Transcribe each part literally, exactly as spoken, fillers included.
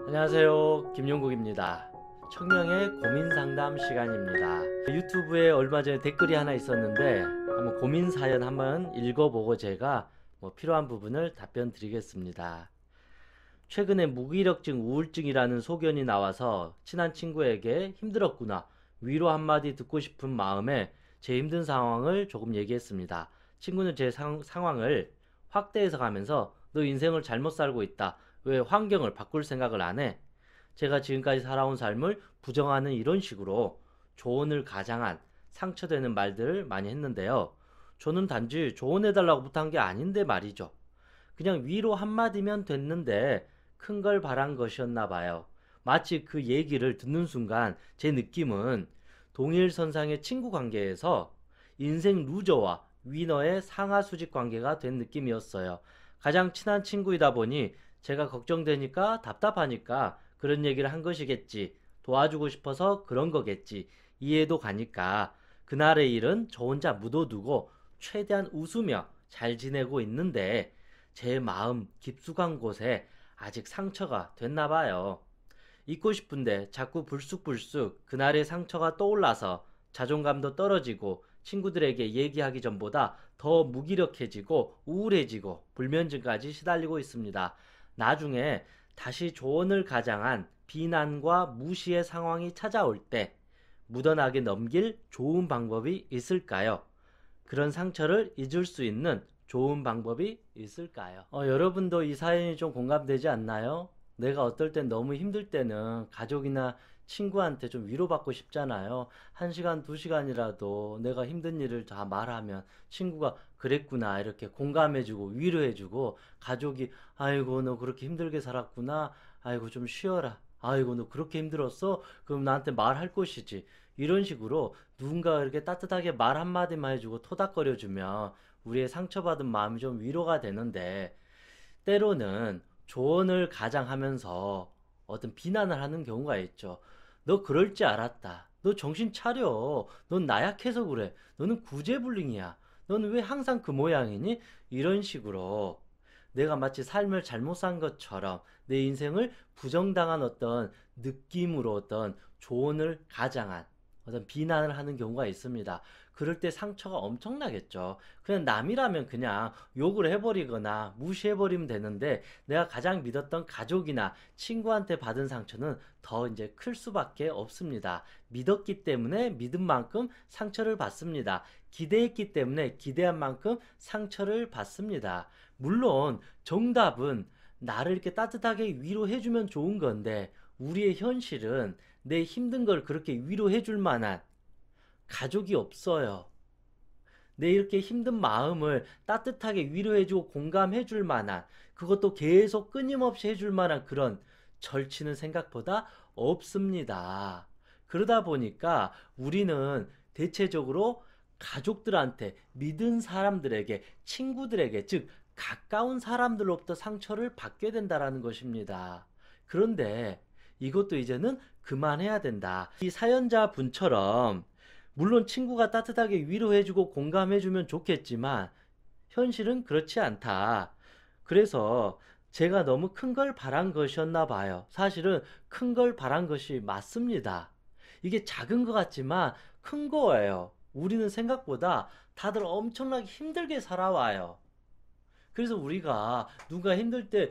안녕하세요, 김용국입니다. 청명의 고민상담 시간입니다. 유튜브에 얼마 전에 댓글이 하나 있었는데 한번 고민 사연 한번 읽어보고 제가 뭐 필요한 부분을 답변 드리겠습니다. 최근에 무기력증 우울증이라는 소견이 나와서 친한 친구에게 힘들었구나, 위로 한마디 듣고 싶은 마음에 제 힘든 상황을 조금 얘기했습니다. 친구는 제 상, 상황을 확대해서 가면서 너 인생을 잘못 살고 있다, 왜 환경을 바꿀 생각을 안 해? 제가 지금까지 살아온 삶을 부정하는 이런 식으로 조언을 가장한 상처되는 말들을 많이 했는데요. 저는 단지 조언해달라고 부탁한 게 아닌데 말이죠. 그냥 위로 한마디면 됐는데 큰 걸 바란 것이었나 봐요. 마치 그 얘기를 듣는 순간 제 느낌은 동일선상의 친구 관계에서 인생 루저와 위너의 상하수직 관계가 된 느낌이었어요. 가장 친한 친구이다 보니 제가 걱정되니까 답답하니까 그런 얘기를 한 것이겠지. 도와주고 싶어서 그런 거겠지. 이해도 가니까 그날의 일은 저 혼자 묻어두고 최대한 웃으며 잘 지내고 있는데 제 마음 깊숙한 곳에 아직 상처가 됐나 봐요. 잊고 싶은데 자꾸 불쑥불쑥 그날의 상처가 떠올라서 자존감도 떨어지고 친구들에게 얘기하기 전보다 더 무기력해지고 우울해지고 불면증까지 시달리고 있습니다. 나중에 다시 조언을 가장한 비난과 무시의 상황이 찾아올 때 묻어나게 넘길 좋은 방법이 있을까요? 그런 상처를 잊을 수 있는 좋은 방법이 있을까요? 어, 여러분도 이 사연이 좀 공감되지 않나요? 내가 어떨 땐 너무 힘들 때는 가족이나 친구한테 좀 위로받고 싶잖아요. 한 시간, 두 시간이라도 내가 힘든 일을 다 말하면 친구가 그랬구나 이렇게 공감해주고 위로해주고, 가족이 아이고 너 그렇게 힘들게 살았구나, 아이고 좀 쉬어라, 아이고 너 그렇게 힘들었어? 그럼 나한테 말할 것이지. 이런 식으로 누군가 이렇게 따뜻하게 말 한마디만 해주고 토닥거려주면 우리의 상처받은 마음이 좀 위로가 되는데, 때로는 조언을 가장하면서 어떤 비난을 하는 경우가 있죠. 너 그럴 줄 알았다, 너 정신 차려, 넌 나약해서 그래, 너는 구제불능이야, 너는 왜 항상 그 모양이니? 이런 식으로 내가 마치 삶을 잘못 산 것처럼 내 인생을 부정당한 어떤 느낌으로 어떤 조언을 가장한 어떤 비난을 하는 경우가 있습니다. 그럴 때 상처가 엄청나겠죠. 그냥 남이라면 그냥 욕을 해버리거나 무시해버리면 되는데, 내가 가장 믿었던 가족이나 친구한테 받은 상처는 더 이제 클 수밖에 없습니다. 믿었기 때문에 믿은 만큼 상처를 받습니다. 기대했기 때문에 기대한 만큼 상처를 받습니다. 물론 정답은 나를 이렇게 따뜻하게 위로해주면 좋은 건데, 우리의 현실은 내 힘든 걸 그렇게 위로해줄 만한 가족이 없어요. 내 이렇게 힘든 마음을 따뜻하게 위로해주고 공감해줄 만한, 그것도 계속 끊임없이 해줄 만한 그런 절친은 생각보다 없습니다. 그러다 보니까 우리는 대체적으로 가족들한테, 믿은 사람들에게, 친구들에게, 즉 가까운 사람들로부터 상처를 받게 된다라는 것입니다. 그런데 이것도 이제는 그만해야 된다. 이 사연자 분처럼 물론 친구가 따뜻하게 위로해주고 공감해주면 좋겠지만 현실은 그렇지 않다. 그래서 제가 너무 큰 걸 바란 것이었나 봐요. 사실은 큰 걸 바란 것이 맞습니다. 이게 작은 것 같지만 큰 거예요. 우리는 생각보다 다들 엄청나게 힘들게 살아와요. 그래서 우리가 누가 힘들 때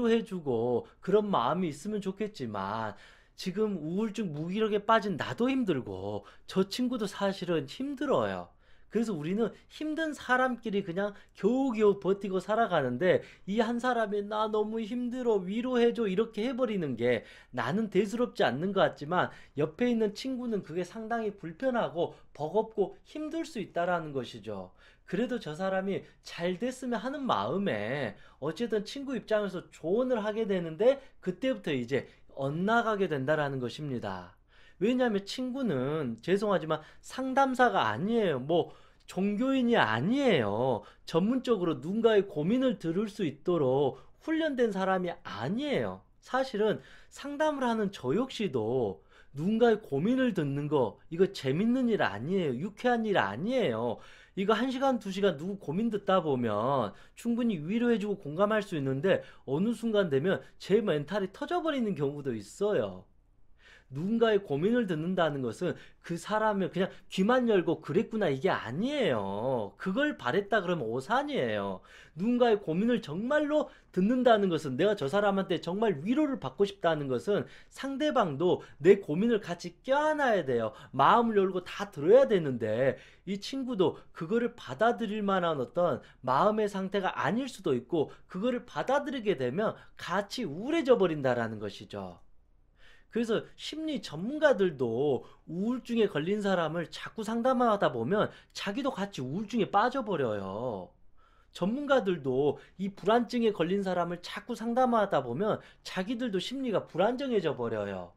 위로해주고 그런 마음이 있으면 좋겠지만, 지금 우울증 무기력에 빠진 나도 힘들고 저 친구도 사실은 힘들어요. 그래서 우리는 힘든 사람끼리 그냥 겨우겨우 버티고 살아가는데, 이 한 사람이 나 너무 힘들어 위로해줘 이렇게 해버리는 게 나는 대수롭지 않는 것 같지만, 옆에 있는 친구는 그게 상당히 불편하고 버겁고 힘들 수 있다라는 것이죠. 그래도 저 사람이 잘 됐으면 하는 마음에 어쨌든 친구 입장에서 조언을 하게 되는데, 그때부터 이제 엇나가게 된다라는 것입니다. 왜냐하면 친구는 죄송하지만 상담사가 아니에요. 뭐 종교인이 아니에요. 전문적으로 누군가의 고민을 들을 수 있도록 훈련된 사람이 아니에요. 사실은 상담을 하는 저 역시도 누군가의 고민을 듣는 거, 이거 재밌는 일 아니에요. 유쾌한 일 아니에요. 이거 한 시간, 두 시간 누구 고민 듣다 보면 충분히 위로해주고 공감할 수 있는데 어느 순간 되면 제 멘탈이 터져버리는 경우도 있어요. 누군가의 고민을 듣는다는 것은 그 사람을 그냥 귀만 열고 그랬구나 이게 아니에요. 그걸 바랬다 그러면 오산이에요. 누군가의 고민을 정말로 듣는다는 것은, 내가 저 사람한테 정말 위로를 받고 싶다는 것은 상대방도 내 고민을 같이 껴안아야 돼요. 마음을 열고 다 들어야 되는데 이 친구도 그거를 받아들일 만한 어떤 마음의 상태가 아닐 수도 있고, 그거를 받아들이게 되면 같이 우울해져 버린다라는 것이죠. 그래서 심리 전문가들도 우울증에 걸린 사람을 자꾸 상담하다 보면 자기도 같이 우울증에 빠져버려요. 전문가들도 이 불안증에 걸린 사람을 자꾸 상담하다 보면 자기들도 심리가 불안정해져 버려요.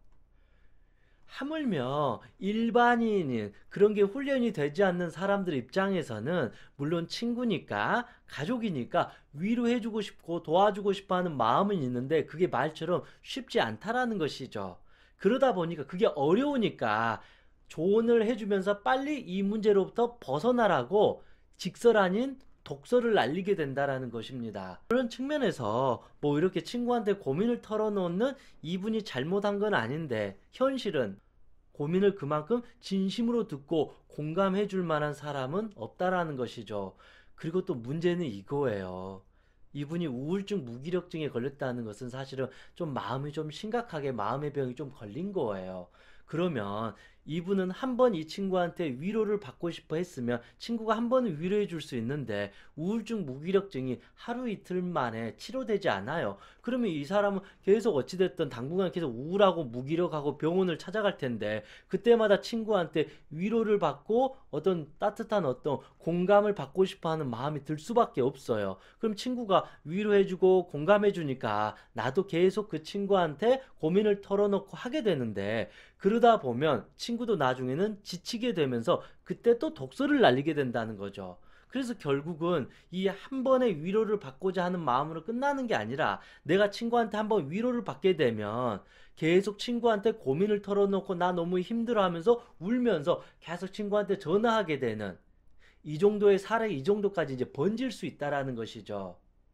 하물며 일반인인, 그런 게 훈련이 되지 않는 사람들 입장에서는 물론 친구니까, 가족이니까 위로해주고 싶고 도와주고 싶어 하는 마음은 있는데 그게 말처럼 쉽지 않다라는 것이죠. 그러다 보니까 그게 어려우니까 조언을 해주면서 빨리 이 문제로부터 벗어나라고 직설 아닌 독설을 날리게 된다라는 것입니다. 그런 측면에서 뭐 이렇게 친구한테 고민을 털어놓는 이분이 잘못한 건 아닌데, 현실은 고민을 그만큼 진심으로 듣고 공감해 줄 만한 사람은 없다라는 것이죠. 그리고 또 문제는 이거예요. 이분이 우울증 무기력증에 걸렸다는 것은 사실은 좀 마음이 좀 심각하게 마음의 병이 좀 걸린 거예요. 그러면 이분은 한 번 이 친구한테 위로를 받고 싶어 했으면 친구가 한 번은 위로해 줄 수 있는데, 우울증 무기력증이 하루 이틀 만에 치료되지 않아요. 그러면 이 사람은 계속 어찌됐든 당분간 계속 우울하고 무기력하고 병원을 찾아갈 텐데, 그때마다 친구한테 위로를 받고 어떤 따뜻한 어떤 공감을 받고 싶어 하는 마음이 들 수밖에 없어요. 그럼 친구가 위로해 주고 공감해 주니까 나도 계속 그 친구한테 고민을 털어놓고 하게 되는데, 그러다 보면 친구도 나중에는 지치게 되면서 그때 또 독설을 날리게 된다는 거죠. 그래서 결국은 이 한 번의 위로를 받고자 하는 마음으로 끝나는 게 아니라, 내가 친구한테 한번 위로를 받게 되면 계속 친구한테 고민을 털어놓고 나 너무 힘들어 하면서 울면서 계속 친구한테 전화하게 되는, 이 정도의 사례, 이 정도까지 이제 번질 수 있다라는 것이죠.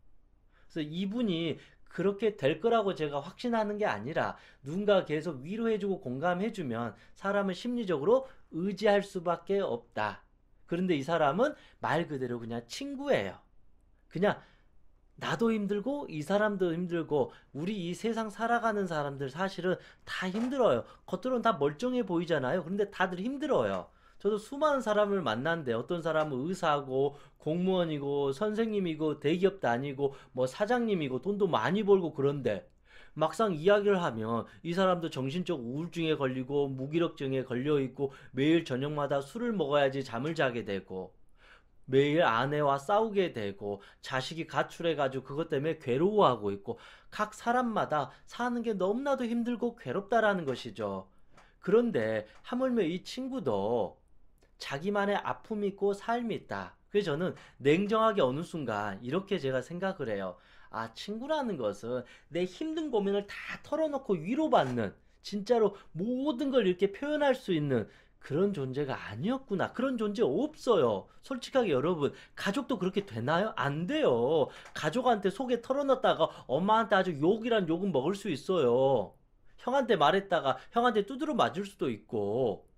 그래서 이분이 그렇게 될 거라고 제가 확신하는 게 아니라, 누군가 계속 위로해주고 공감해주면 사람은 심리적으로 의지할 수밖에 없다. 그런데 이 사람은 말 그대로 그냥 친구예요. 그냥 나도 힘들고 이 사람도 힘들고 우리 이 세상 살아가는 사람들 사실은 다 힘들어요. 겉으로는 다 멀쩡해 보이잖아요. 그런데 다들 힘들어요. 저도 수많은 사람을 만났는데, 어떤 사람은 의사고 공무원이고 선생님이고 대기업 다니고 뭐 사장님이고 돈도 많이 벌고, 그런데 막상 이야기를 하면 이 사람도 정신적 우울증에 걸리고 무기력증에 걸려있고 매일 저녁마다 술을 먹어야지 잠을 자게 되고 매일 아내와 싸우게 되고 자식이 가출해가지고 그것 때문에 괴로워하고 있고, 각 사람마다 사는 게 너무나도 힘들고 괴롭다라는 것이죠. 그런데 하물며 이 친구도 자기만의 아픔이 있고 삶이 있다. 그래서 저는 냉정하게 어느 순간 이렇게 제가 생각을 해요. 아, 친구라는 것은 내 힘든 고민을 다 털어놓고 위로받는, 진짜로 모든 걸 이렇게 표현할 수 있는 그런 존재가 아니었구나. 그런 존재 없어요. 솔직하게 여러분, 가족도 그렇게 되나요? 안 돼요. 가족한테 속에 털어놨다가 엄마한테 아주 욕이란 욕은 먹을 수 있어요. 형한테 말했다가 형한테 두드려 맞을 수도 있고,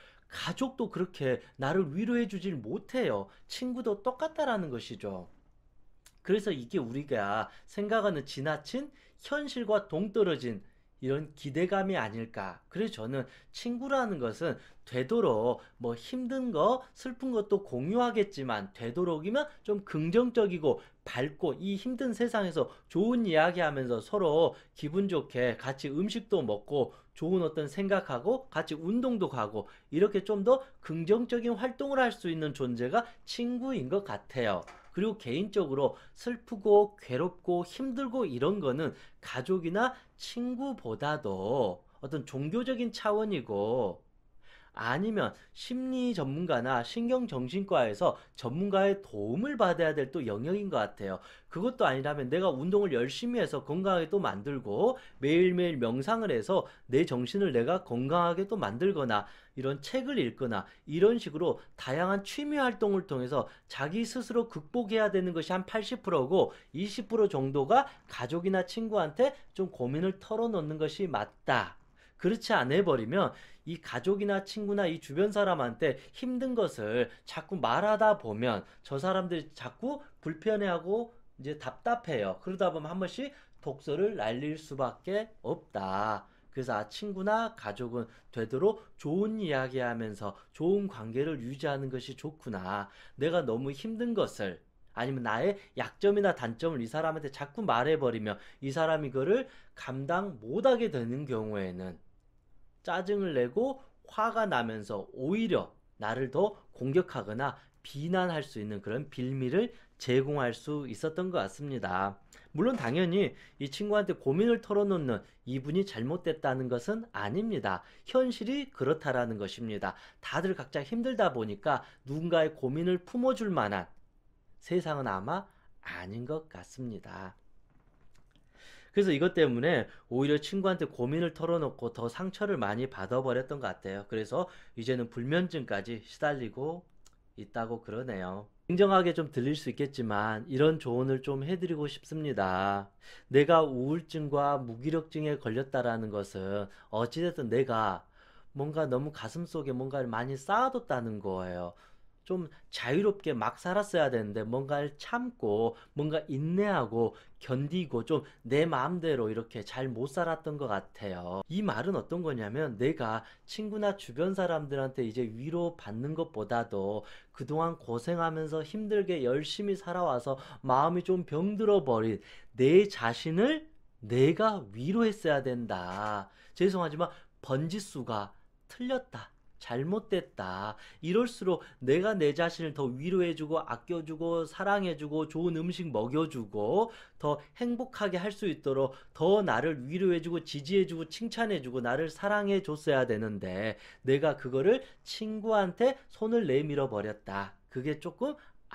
가족도 그렇게 나를 위로해 주질 못해요. 친구도 똑같다라는 것이죠. 그래서 이게 우리가 생각하는 지나친 현실과 동떨어진 이런 기대감이 아닐까. 그래서 저는 친구라는 것은 되도록 뭐 힘든 거 슬픈 것도 공유하겠지만, 되도록이면 좀 긍정적이고 밝고 이 힘든 세상에서 좋은 이야기 하면서 서로 기분 좋게 같이 음식도 먹고 좋은 어떤 생각하고 같이 운동도 가고, 이렇게 좀 더 긍정적인 활동을 할 수 있는 존재가 친구인 것 같아요. 그리고 개인적으로 슬프고 괴롭고 힘들고 이런 거는 가족이나 친구보다도 어떤 종교적인 차원이고, 아니면 심리 전문가나 신경정신과에서 전문가의 도움을 받아야 될 또 영역인 것 같아요. 그것도 아니라면 내가 운동을 열심히 해서 건강하게 또 만들고 매일매일 명상을 해서 내 정신을 내가 건강하게 또 만들거나 이런 책을 읽거나 이런 식으로 다양한 취미 활동을 통해서 자기 스스로 극복해야 되는 것이 한 팔십 퍼센트고 이십 퍼센트 정도가 가족이나 친구한테 좀 고민을 털어놓는 것이 맞다. 그렇지 않아 버리면 이 가족이나 친구나 이 주변 사람한테 힘든 것을 자꾸 말하다 보면 저 사람들이 자꾸 불편해하고 이제 답답해요. 그러다 보면 한 번씩 독소를 날릴 수밖에 없다. 그래서 아, 친구나 가족은 되도록 좋은 이야기하면서 좋은 관계를 유지하는 것이 좋구나. 내가 너무 힘든 것을 아니면 나의 약점이나 단점을 이 사람한테 자꾸 말해버리면 이 사람이 그거를 감당 못하게 되는 경우에는 짜증을 내고 화가 나면서 오히려 나를 더 공격하거나 비난할 수 있는 그런 빌미를 제공할 수 있었던 것 같습니다. 물론 당연히 이 친구한테 고민을 털어놓는 이분이 잘못됐다는 것은 아닙니다. 현실이 그렇다라는 것입니다. 다들 각자 힘들다 보니까 누군가의 고민을 품어줄 만한 세상은 아마 아닌 것 같습니다. 그래서 이것 때문에 오히려 친구한테 고민을 털어놓고 더 상처를 많이 받아버렸던 것 같아요. 그래서 이제는 불면증까지 시달리고 있다고 그러네요. 냉정하게 좀 들릴 수 있겠지만 이런 조언을 좀 해드리고 싶습니다. 내가 우울증과 무기력증에 걸렸다라는 것은 어찌됐든 내가 뭔가 너무 가슴속에 뭔가를 많이 쌓아뒀다는 거예요. 좀 자유롭게 막 살았어야 되는데 뭔가를 참고 뭔가 인내하고 견디고 좀 내 마음대로 이렇게 잘 못 살았던 것 같아요. 이 말은 어떤 거냐면 내가 친구나 주변 사람들한테 이제 위로받는 것보다도 그동안 고생하면서 힘들게 열심히 살아와서 마음이 좀 병들어 버린 내 자신을 내가 위로했어야 된다. 죄송하지만 번지수가 틀렸다. 잘못됐다. 이럴수록 내가 내 자신을 더 위로해주고 아껴주고 사랑해주고 좋은 음식 먹여주고 더 행복하게 할 수 있도록 더 나를 위로해주고 지지해주고 칭찬해주고 나를 사랑해줬어야 되는데 내가 그거를 친구한테 손을 내밀어 버렸다. 그게 조금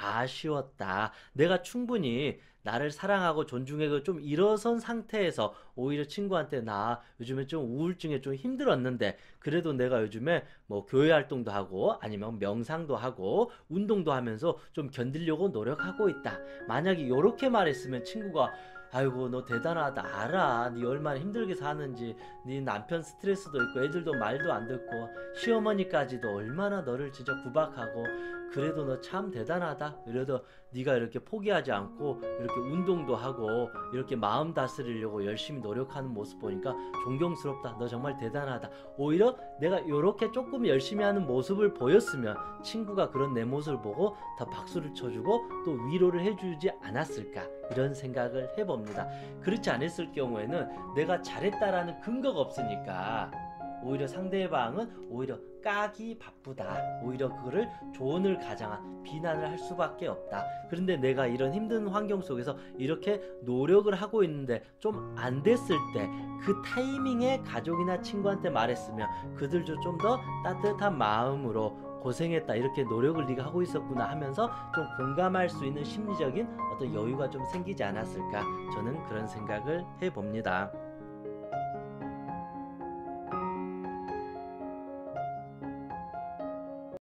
아쉬웠다. 내가 충분히 나를 사랑하고 존중하고 좀 일어선 상태에서 오히려 친구한테 나 요즘에 좀 우울증에 좀 힘들었는데 그래도 내가 요즘에 뭐 교회 활동도 하고 아니면 명상도 하고 운동도 하면서 좀 견디려고 노력하고 있다. 만약에 이렇게 말했으면 친구가 아이고 너 대단하다. 알아. 네 얼마나 힘들게 사는지. 네 남편 스트레스도 있고 애들도 말도 안 듣고 시어머니까지도 얼마나 너를 진짜 구박하고 그래도 너 참 대단하다. 그래도 네가 이렇게 포기하지 않고 이렇게 운동도 하고 이렇게 마음 다스리려고 열심히 노력하는 모습 보니까 존경스럽다. 너 정말 대단하다. 오히려 내가 이렇게 조금 열심히 하는 모습을 보였으면 친구가 그런 내 모습을 보고 더 박수를 쳐주고 또 위로를 해주지 않았을까 이런 생각을 해봅니다. 그렇지 않았을 경우에는 내가 잘했다라는 근거가 없으니까 오히려 상대방은 오히려 까기 바쁘다. 오히려 그거를 조언을 가장한 비난을 할 수밖에 없다. 그런데 내가 이런 힘든 환경 속에서 이렇게 노력을 하고 있는데 좀 안 됐을 때 그 타이밍에 가족이나 친구한테 말했으면 그들도 좀 더 따뜻한 마음으로 고생했다. 이렇게 노력을 네가 하고 있었구나 하면서 좀 공감할 수 있는 심리적인 어떤 여유가 좀 생기지 않았을까. 저는 그런 생각을 해봅니다.